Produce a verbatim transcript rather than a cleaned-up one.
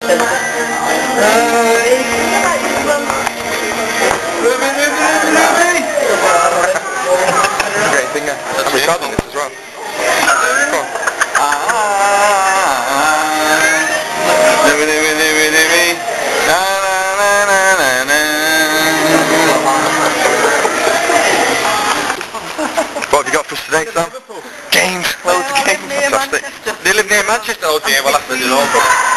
Great singer. I'm recording this as well. Come on. What have you got for us today, Sam? Games, loads of games. Fantastic. Do you live near Manchester? Oh dear, we'll have to do all.